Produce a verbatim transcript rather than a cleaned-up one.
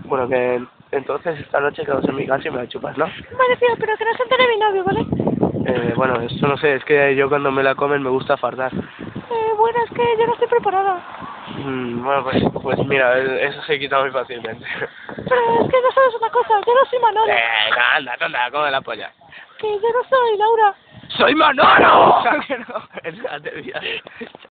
Bueno, que entonces esta noche quedas en mi casa y me la chupas, ¿no? Vale, tío, pero que no se entere mi novio, ¿vale? Eh, bueno, eso no sé, es que yo cuando me la comen me gusta fardar. Eh, bueno, es que yo no estoy preparada. Mm, bueno, pues, pues mira, eso se quita muy fácilmente. Pero es que no sabes una cosa, yo no soy Manolo. Eh, anda, anda, come la polla. Que yo no soy Laura. ¡Soy Manolo! Que no, déjate,